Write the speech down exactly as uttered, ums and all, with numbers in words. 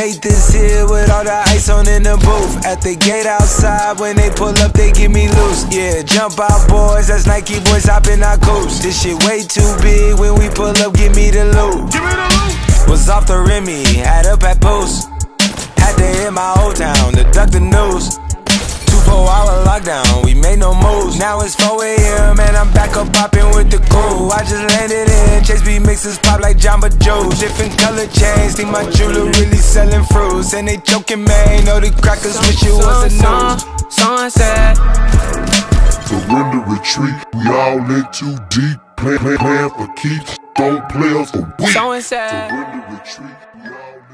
hate this here with all the ice on in the booth. At the gate outside, when they pull up, they give me loose. Yeah, jump out boys, that's Nike boys hopping our coast. This shit way too big, when we pull up, give me the loot. Give me the loot. Was off the Remy, had up at post. Had to hit my old town to duck the news. Two four hour lockdown, we made no moves. Now it's four A M and I'm back up popping with the crew. I just landed in, Chase B mixes pop like Jamba Joe's. Different color chains, think my jeweler really selling fruits. And they joking, man, know the crackers wish it was a news. Sunset. Surrender, retreat, we all in too deep. Play, play, playing for keeps, don't play us for weak. Sunset. Surrender, retreat, we all